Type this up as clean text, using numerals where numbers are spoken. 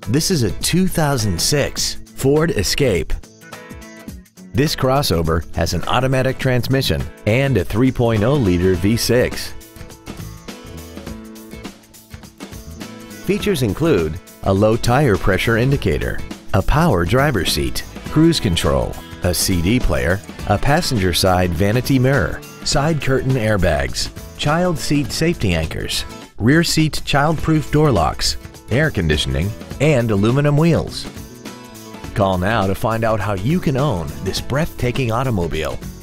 This is a 2006 Ford Escape. This crossover has an automatic transmission and a 3.0-liter V6. Features include a low tire pressure indicator, a power driver's seat, cruise control, a CD player, a passenger side vanity mirror, side curtain airbags, child seat safety anchors, rear seat child-proof door locks, air conditioning, and aluminum wheels. Call now to find out how you can own this breathtaking automobile.